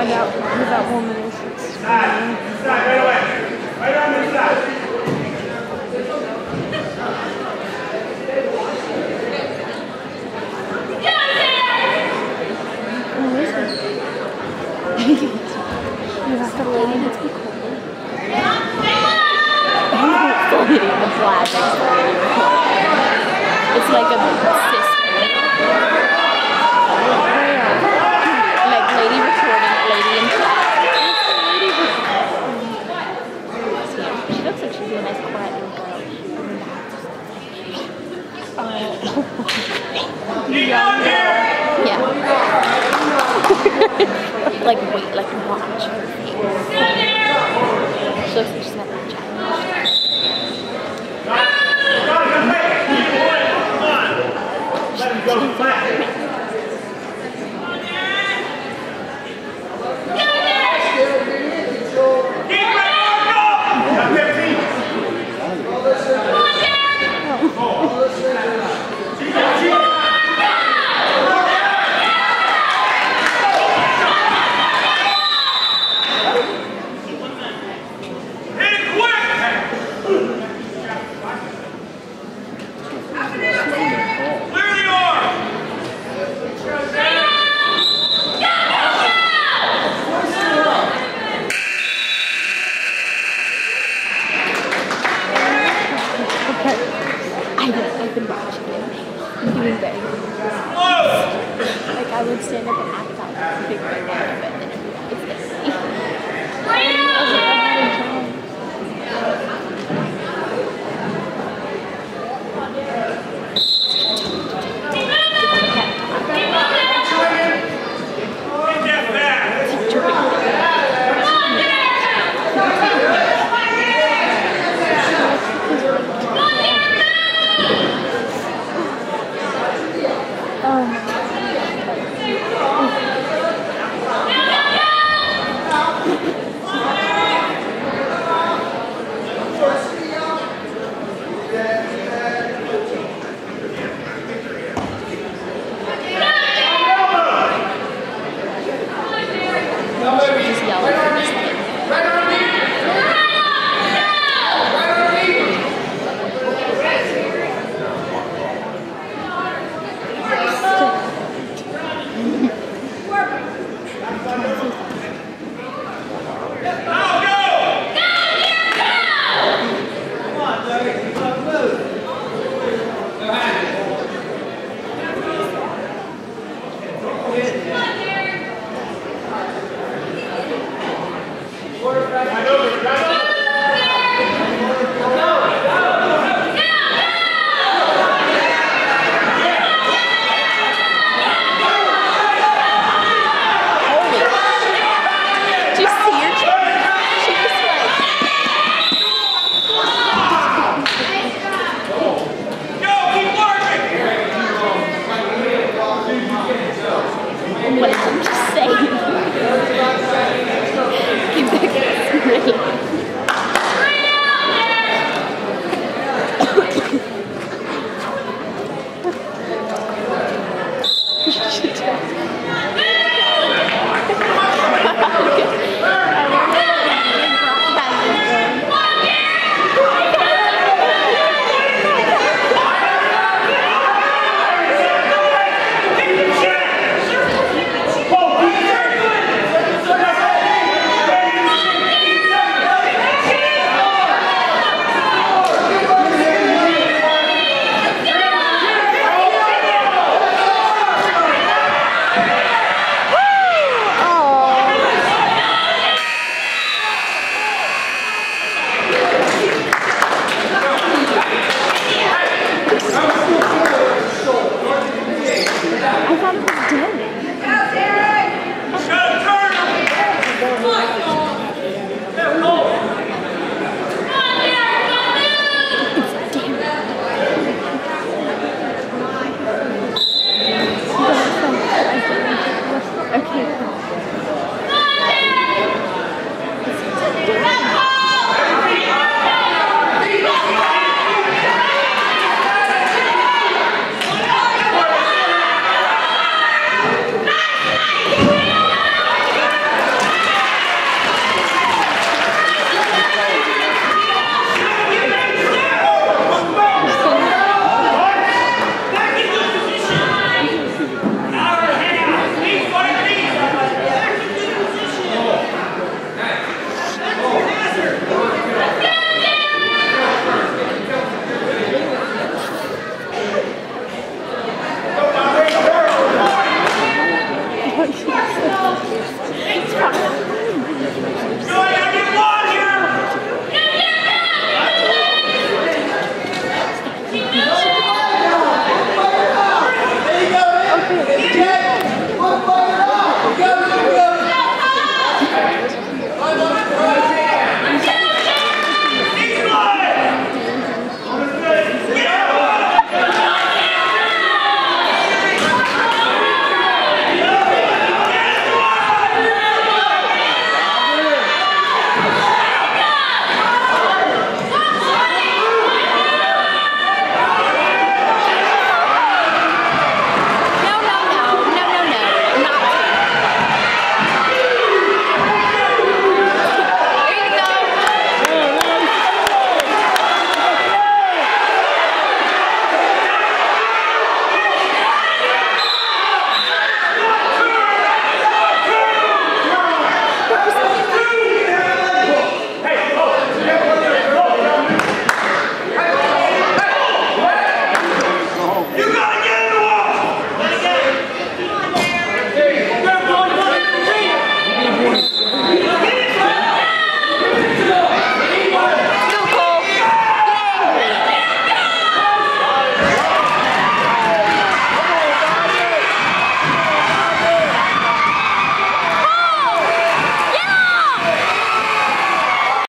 find out who that woman is. Right away. Right on this side. Who is it? You have to lady that's be cool. The lady in the flag next to the lady recording. It's like a sister. Like lady recording, lady in flag. She looks like she'd be a nice quiet little girl. Yeah. Like wait, like watch her face. She looks like she's never been challenged. I've been watching it. I'm doing very good. Like I would stand up and act out like a big banana, but then it's this. I thought it was dead.